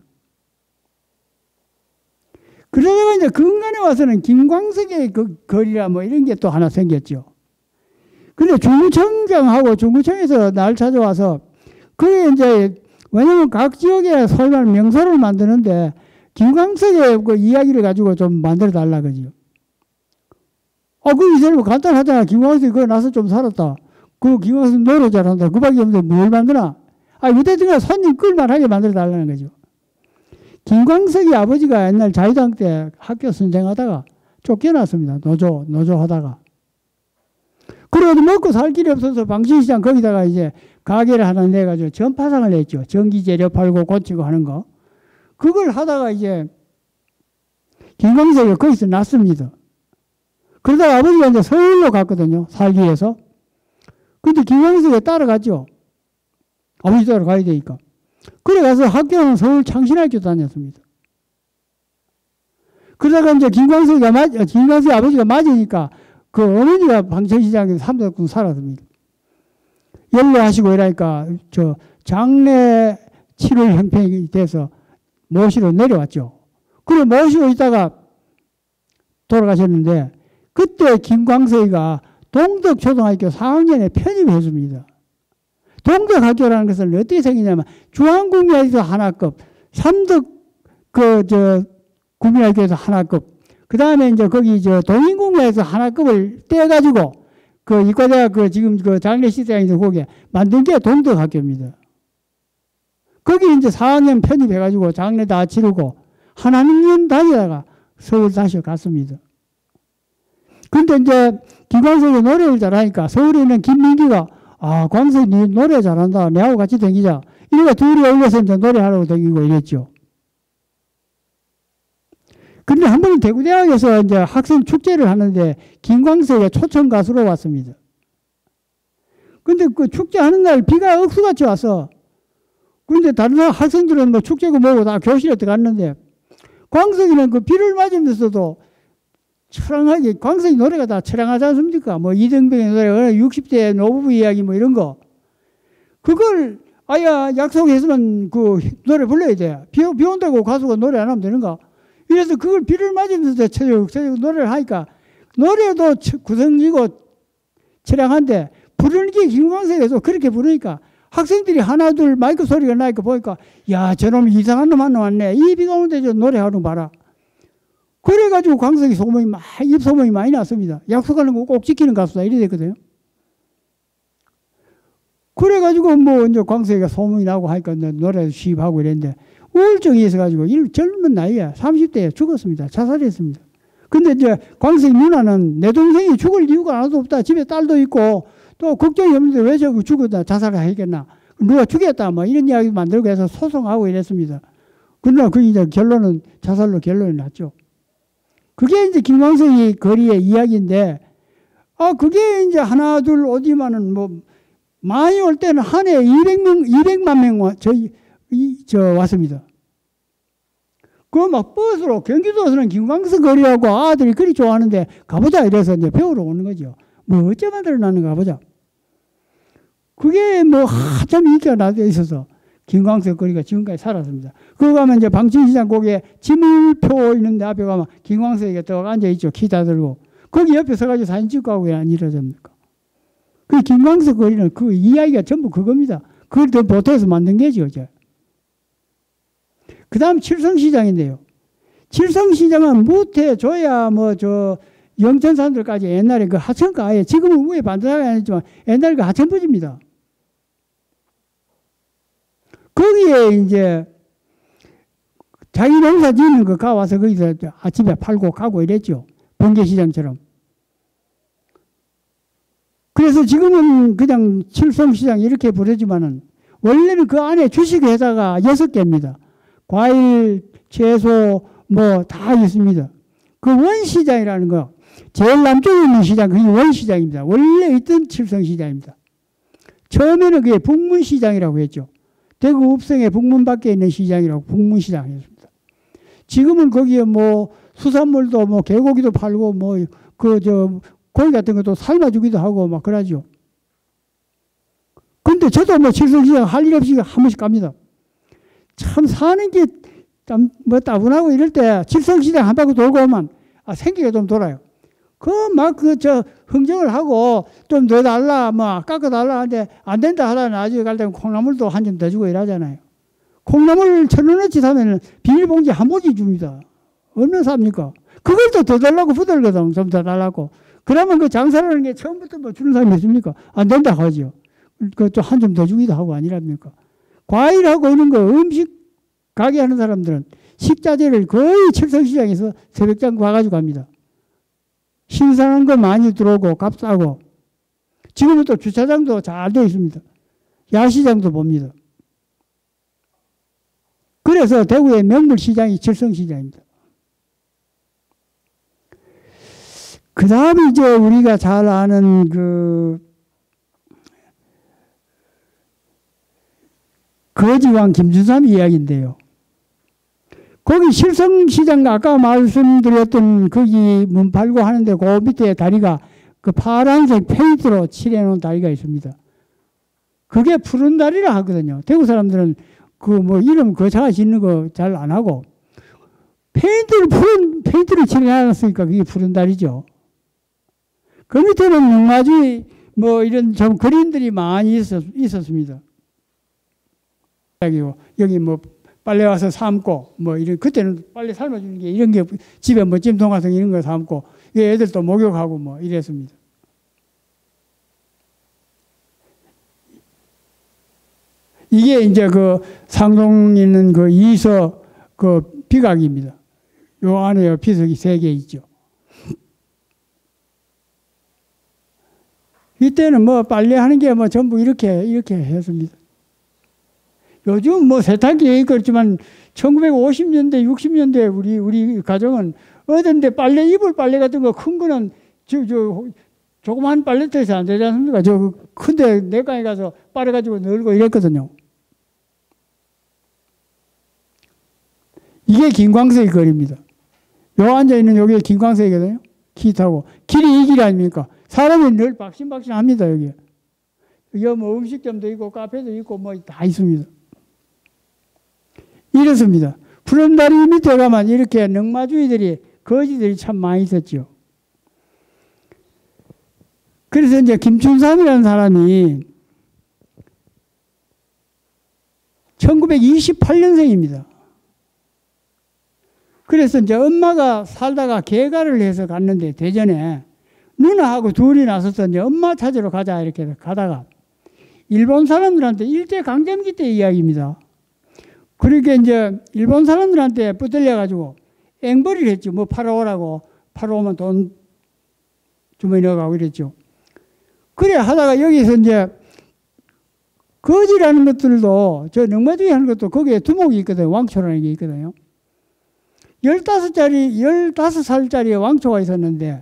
그러다가 이제 근간에 와서는 김광석의 그 거리라 뭐 이런 게 또 하나 생겼죠. 근데 중구청장하고 중구청에서 날 찾아와서 그게 이제 왜냐면 각 지역에 소위 말하는 명소를 만드는데 김광석의 그 이야기를 가지고 좀 만들어 달라 그죠. 아, 그 이제 뭐 간단하잖아. 김광석이 그거 나서 좀 살았다. 그 김광석 노래 잘한다. 그 밖에 없는데 뭘 만드나? 아, 어쨌든 손님 끌만하게 만들어 달라는 거죠. 김광석이 아버지가 옛날 자유당 때 학교 선생하다가 쫓겨났습니다. 노조, 노조 하다가. 그래도 먹고 살 길이 없어서 방천시장 거기다가 이제 가게를 하나 내가지고 전파상을 냈죠. 전기재료 팔고 고치고 하는 거. 그걸 하다가 이제 김광석이 거기서 났습니다. 그러다가 아버지가 이제 서울로 갔거든요. 살기 위해서. 근데 김광석이 따라갔죠. 아버지 따라가야 되니까. 그래 가서 학교는 서울 창신학교 다녔습니다. 그러다가 이제 김광석이가 맞, 김광석이 아버지가 맞으니까 그 어머니가 방천시장에서 삼백군 살았습니다. 연로하시고 이러니까 저 장례 칠 월 형편이 돼서 모시러 내려왔죠. 그래 모시고 있다가 돌아가셨는데 그때 김광석이가 동덕초등학교 사 학년에 편입했습니다. 동덕학교라는 것은 어떻게 생기냐면 중앙국민학교에서 하나급, 삼덕 그 저 국민학교에서 하나급, 그 다음에 이제 거기 저 동인국민학교에서 하나급을 떼가지고 그 이과대학 그 지금 그 장례식장에서 거기에 만든 게 동덕학교입니다. 거기 이제 사 학년 편입해가지고 장례 다 치르고 한 학년 다니다가 서울 다시 갔습니다. 근데 이제 김광석이 노래를 잘하니까 서울에 있는 김민기가 아, 광석이 네 노래 잘한다. 내하고 같이 다니자. 이래가 둘이 어울려서 이제 노래하라고 다니고 이랬죠. 근데 한 번 대구대학에서 이제 학생 축제를 하는데 김광석이 초청 가수로 왔습니다. 근데 이제 그 축제하는 날 비가 억수같이 왔어. 그런데 다른 학생들은 뭐 축제고 뭐고 다 교실에 들어갔는데 광석이는 그 비를 맞으면서도 처량하게, 광석이 노래가 다 처량하지 않습니까? 뭐 이등병의 노래, 육십 대 노부부 이야기 뭐 이런 거. 그걸 아야 약속했으면 그 노래 불러야 돼. 비, 비 온다고 가수가 노래 안 하면 되는가? 이래서 그걸 비를 맞으면서 처적 노래를 하니까 노래도 구성지고 처량한데 부르는 게 김광석에서 그렇게 부르니까 학생들이 하나 둘 마이크 소리가 나니까 보니까 야 저놈 이상한 놈 하나 왔네. 이 비가 오는데 저 노래하는 거 봐라. 그래가지고 광석이 소문이 막 입소문이 많이 났습니다. 약속하는 거 꼭 지키는 가수다 이래 됐거든요. 그래가지고 뭐 이제 광석이가 소문이 나고 하니까 노래도 시입하고 이랬는데 우울증이 있어가지고 젊은 나이에 삼십 대에 죽었습니다. 자살했습니다. 근데 이제 광석이 누나는 내 동생이 죽을 이유가 하나도 없다. 집에 딸도 있고 또 걱정이 없는데 왜 저거 죽었다 자살을 하겠나. 누가 죽였다 뭐 이런 이야기 만들고 해서 소송하고 이랬습니다. 그러나 그 이제 결론은 자살로 결론이 났죠. 그게 이제 김광석이 거리의 이야기인데 아 그게 이제 하나 둘 오지만은 뭐 많이 올 때는 한 해에 이백 명, 이백만 명 저희 이, 저 왔습니다. 그 막 버스로 경기도에서는 김광석 거리하고 아들이 그리 좋아하는데 가보자 이래서 이제 배우러 오는 거죠. 뭐 어째 만들어놨는가 가보자. 그게 뭐 한참 인기가 나져 있어서 김광석 거리가 지금까지 살았습니다. 그거 가면 이제 방천시장 거기에 지물표 있는데 앞에 가면 김광석이 또 앉아있죠. 기타 들고. 거기 옆에 서가지고 사진 찍고 하고 왜 안 이러집니까? 그 김광석 거리는 그 이야기가 전부 그겁니다. 그걸 더 보태서 만든 게죠. 이제. 그 다음 칠성시장인데요. 칠성시장은 못해줘야 뭐 저 영천 사람들까지 옛날에 그 하천가 아예 지금은 위에 반대하게 안 했지만 옛날에 그 하천부지입니다. 거기에 이제 자기 농사 짓는 거 가와서 거기서 아침에 팔고 가고 이랬죠. 번개시장처럼. 그래서 지금은 그냥 칠성시장 이렇게 부르지만은 원래는 그 안에 주식회사가 여섯 개입니다. 과일, 채소 뭐 다 있습니다. 그 원시장이라는 거 제일 남쪽에 있는 시장 그게 원시장입니다. 원래 있던 칠성시장입니다. 처음에는 그게 북문시장이라고 했죠. 대구 읍성의 북문 밖에 있는 시장이라고 북문시장이었습니다. 지금은 거기에 뭐 수산물도 뭐 개고기도 팔고 뭐 그 저 고기 같은 것도 삶아주기도 하고 막 그러죠. 근데 저도 뭐 칠성시장 할 일 없이 한 번씩 갑니다. 참 사는 게 좀 뭐 따분하고 이럴 때 칠성시장 한 바퀴 돌고 오면 아 생기가 좀 돌아요. 그 막 그 저 흥정을 하고 좀 더 달라 뭐 깎아 달라 하는데 안 된다 하다 나중에 갈 때는 콩나물도 한 점 더 주고 이러잖아요. 콩나물 천 원어치 사면 비닐봉지 한 봉지 줍니다. 얼마나 삽니까? 그걸 또 더 달라고 부들거든. 좀 더 달라고. 그러면 그 장사라는 게 처음부터 뭐 주는 사람이 있습니까? 안 된다 하죠. 그 또 한 점 더 주기도 하고 아니랍니까? 과일하고 이런 거 음식 가게 하는 사람들은 식자재를 거의 칠성시장에서 새벽장 가가지고 갑니다. 신선한 거 많이 들어오고 값싸고 지금은 또 주차장도 잘 되어 있습니다. 야시장도 봅니다. 그래서 대구의 명물시장이 칠성시장입니다. 그 다음에 이제 우리가 잘 아는 그 거지왕 김준삼 이야기인데요. 거기 칠성시장 아까 말씀드렸던 거기 문 팔고 하는데 그 밑에 다리가 그 파란색 페인트로 칠해 놓은 다리가 있습니다. 그게 푸른 다리라 하거든요. 대구 사람들은 그 뭐 이름 거창하게 짓는 거 잘 안 하고 페인트를 푸른 페인트를 칠해 놨으니까 그게 푸른 다리죠. 그 밑에는 농마지 뭐 이런 좀 그림들이 많이 있었, 있었습니다. 여기 뭐 빨래 와서 삶고 뭐 이런 그때는 빨래 삶아주는 게 이런 게 집에 뭐 찜통 같은 이런 거 삶고 애들도 목욕하고 뭐 이랬습니다. 이게 이제 그 상동에 있는 그 이서 그 비각입니다. 요 안에 비석이 세 개 있죠. 이때는 뭐 빨래하는 게 뭐 전부 이렇게 이렇게 했습니다. 요즘 뭐 세탁기 그렇지만 천구백오십 년대, 육십 년대 우리 우리 가정은 어딘데 빨래 이불 빨래 같은 거 큰 거는 저 저 조그만 빨래터에서 안 되지 않습니까? 저 큰데 내과에 가서 빨아가지고 널고 이랬거든요. 이게 김광석의 거리입니다. 요 앉아있는 여기 김광석이거든요. 기타고. 길이 이 길 아닙니까? 사람이 늘 박신박신합니다, 여기. 여기 뭐 음식점도 있고, 카페도 있고, 뭐 다 있습니다. 이렇습니다. 푸른다리 밑에 가면 이렇게 넝마주의들이, 거지들이 참 많이 있었죠. 그래서 이제 김춘삼이라는 사람이 천구백이십팔 년생입니다. 그래서 이제 엄마가 살다가 개가를 해서 갔는데 대전에 누나하고 둘이 나서서 이제 엄마 찾으러 가자 이렇게 가다가 일본 사람들한테 일제 강점기 때 이야기입니다. 그러니까 이제 일본 사람들한테 붙들려 가지고 앵벌이를 했죠. 뭐 팔아오라고 팔아오면 돈 주머니 넣어가고 이랬죠. 그래 하다가 여기서 이제 거지라는 것들도 저 넝마주기 하는 것도 거기에 두목이 있거든요. 왕초라는 게 있거든요. 열다섯 짜리, 열다섯 살짜리 왕초가 있었는데,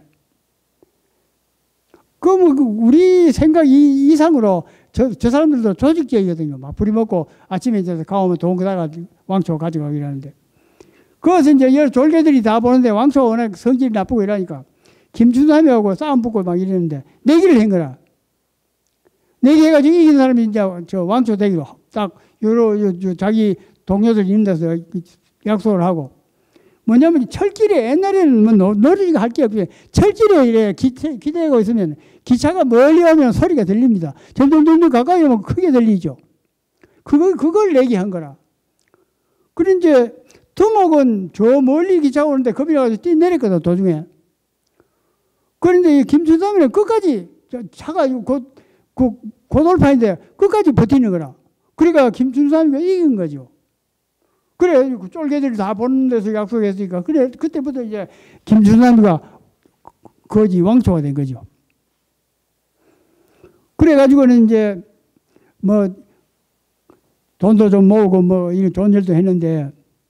그, 뭐, 우리 생각 이상으로 저, 저 사람들도 조직적이거든요. 막 부리먹고 아침에 이제 가오면 돈 그다가 왕초 가져가고 이러는데. 그것은 이제 열 졸개들이 다 보는데 왕초가 워낙 성질이 나쁘고 이러니까 김춘삼이하고 싸움 붙고 막 이러는데 내기를 한 거라. 내기 해가지고 이긴 사람이 이제 저 왕초 되기로 딱 여러, 요, 자기 동료들 있는 데서 약속을 하고. 뭐냐면 철길에 옛날에는 뭐 놀이가 할 게 없어요. 철길에 이래 기대, 기대고 있으면 기차가 멀리 오면 소리가 들립니다. 점점 점점 가까이 오면 크게 들리죠. 그걸, 그걸 내기한 거라. 그래 이제 두목은 저 멀리 기차가 오는데 겁이 나가지고 뛰내렸거든 도중에. 그런데 김춘삼이는 끝까지 차가 곧, 곧, 고돌파인데 끝까지 버티는 거라. 그러니까 김춘삼이가 이긴 거죠. 그래, 쫄개들이 다 보는 데서 약속했으니까. 그래, 그때부터 이제 김춘삼이가 거지 왕초가 된 거죠. 그래가지고는 이제 뭐 돈도 좀 모으고 뭐 이런 좋은 일도 했는데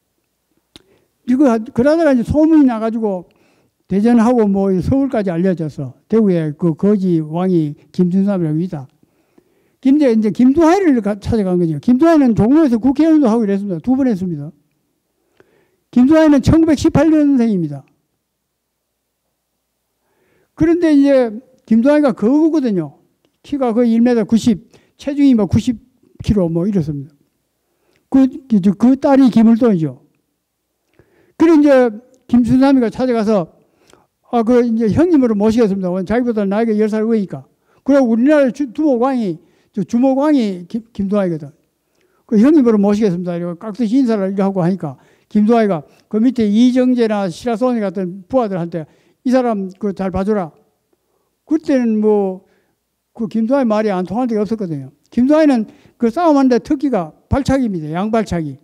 이거 그러다가 이제 소문이 나가지고 대전하고 뭐 서울까지 알려졌어. 대구에 그 거지 왕이 김춘삼이라고 있다. 김대 이제 김두하이를 찾아간 거죠. 김두하이는 종로에서 국회의원도 하고 이랬습니다. 두 번 했습니다. 김두하이는 천구백십팔 년생입니다. 그런데 이제 김두하이가 거구거든요. 키가 거의 일 미터 구십, 체중이 뭐 구십 킬로그램 뭐 이렇습니다. 그, 그 딸이 김을돈이죠. 그래 이제 김춘삼이가 찾아가서 아, 그 이제 형님으로 모시겠습니다. 자기보다 나이가 열 살 어리니까. 그리고 우리나라 두목왕이 주목왕이 김, 김두하이거든. 그 형님으로 모시겠습니다. 이러고 깍듯이 인사를 하고 하니까 김두하이가 그 밑에 이정재나 시라소니 같은 부하들한테 이 사람 그 잘 봐줘라. 그때는 뭐 그 김두하이 말이 안 통할 데가 없었거든요. 김두하이는 그 싸움하는데 특기가 발차기입니다. 양발차기.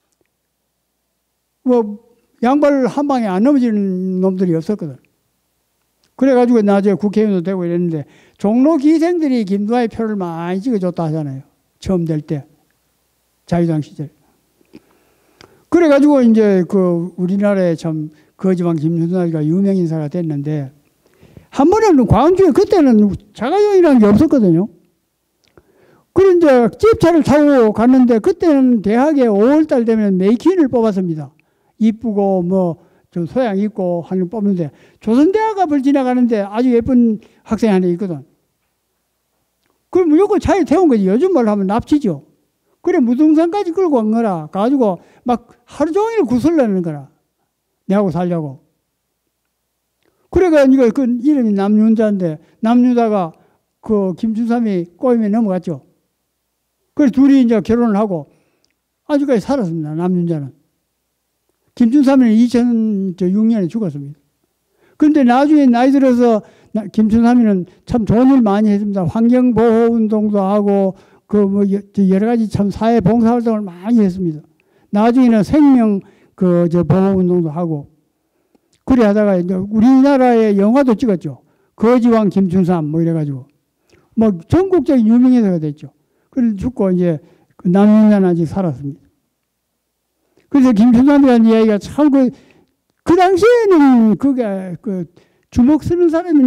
뭐 양발 한 방에 안 넘어지는 놈들이 없었거든. 그래가지고 나중에 국회의원도 되고 이랬는데 종로 기생들이 김두하이 표를 많이 찍어줬다 하잖아요. 처음 될 때. 자유당 시절. 그래가지고 이제 그 우리나라에 참 거지왕 김춘삼이가 유명 인사가 됐는데 한 번은 광주에 그때는 자가용이라는 게 없었거든요. 그런데 집차를 타고 갔는데 그때는 대학에 오월달 되면 메이킹을 뽑았습니다. 이쁘고 뭐 좀 소양 있고 하는 뽑는데 조선대학 앞을 지나가는데 아주 예쁜 학생이 하나 있거든. 그럼 무조건 차에 태운 거지. 요즘 말로 하면 납치죠. 그래 무등산까지 끌고 간 거라. 가지고 막 하루 종일 구슬내는 거라. 내하고 살려고. 그래가 이거 그 이름이 남윤자인데 남윤자가 그 김춘삼이 꼬임에 넘어갔죠. 그래서 둘이 이제 결혼을 하고 아주까지 살았습니다. 남윤자는. 김춘삼은 이천육 년에 죽었습니다. 그런데 나중에 나이 들어서 김춘삼이는 참 좋은 일 많이 했습니다. 환경보호운동도 하고 그 뭐 여러 가지 참 사회 봉사활동을 많이 했습니다. 나중에는 생명 그 저 보호운동도 하고 그래 하다가 이제 우리나라의 영화도 찍었죠. 거지왕 김춘삼 뭐 이래가지고 뭐 전국적인 유명인사가 됐죠. 그래서 죽고 이제 그 남윤자는 아직 살았습니다. 그래서 김춘삼이라는 이야기가 참 그, 그 당시에는 그게 그 주먹 쓰는 사람이나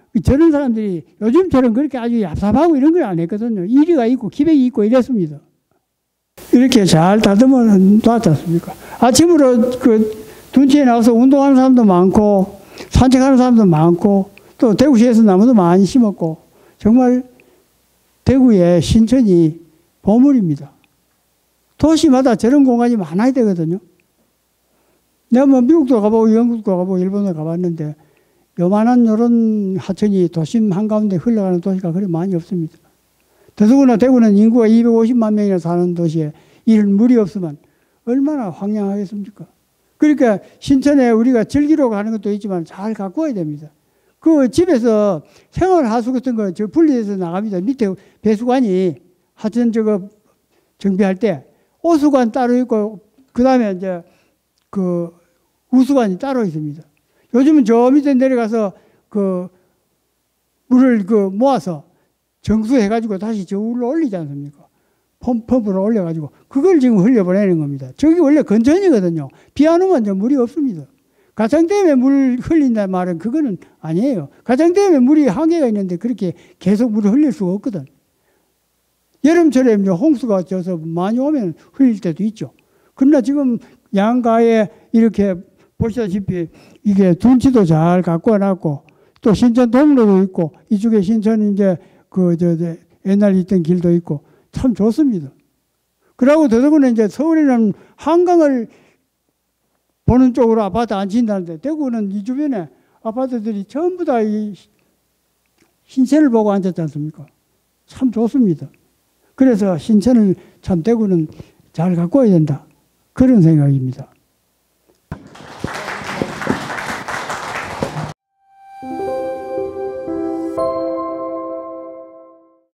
저런 사람들이 요즘처럼 그렇게 아주 얍삽하고 이런 걸 안 했거든요. 이리가 있고 기백이 있고 이랬습니다. 이렇게 잘 다듬어 놨지 않습니까? 아침으로 그 둔치에 나와서 운동하는 사람도 많고 산책하는 사람도 많고 또 대구시에서 나무도 많이 심었고 정말 대구의 신천이 보물입니다. 도시마다 저런 공간이 많아야 되거든요. 내가 뭐 미국도 가보고 영국도 가보고 일본도 가봤는데 요만한 요런 하천이 도심 한가운데 흘러가는 도시가 그리 많이 없습니다. 더더구나 대구는 인구가 이백오십만 명이나 사는 도시에 이런 물이 없으면 얼마나 황량하겠습니까? 그러니까 신천에 우리가 즐기러 가는 것도 있지만 잘 갖고 와야 됩니다. 그 집에서 생활하수 같은 거 저 분리해서 나갑니다. 밑에 배수관이 하천 저거 정비할 때 오수관 따로 있고 그 다음에 이제 그 우수관이 따로 있습니다. 요즘은 저 밑에 내려가서 그 물을 그 모아서 정수해가지고 다시 저 위로 올리지 않습니까? 펌프로 올려가지고 그걸 지금 흘려보내는 겁니다. 저기 원래 건전이거든요. 비 안 오면 저 물이 없습니다. 가창댐에 물 흘린다는 말은 그거는 아니에요. 가창댐에 물이 한계가 있는데 그렇게 계속 물을 흘릴 수가 없거든. 여름철에 홍수가 져서 많이 오면 흘릴 때도 있죠. 그러나 지금 양가에 이렇게 보시다시피 이게 둔치도 잘 갖고 와놨고 또 신천 동로도 있고 이쪽에 신천 이제 그 저 옛날에 있던 길도 있고 참 좋습니다. 그러고 더더구나 이제 서울에는 한강을 보는 쪽으로 아파트 안 짓는다는데 대구는 이 주변에 아파트들이 전부 다 이 신천을 보고 앉았지 않습니까? 참 좋습니다. 그래서 신천을 참 대구는 잘 갖고 와야 된다. 그런 생각입니다.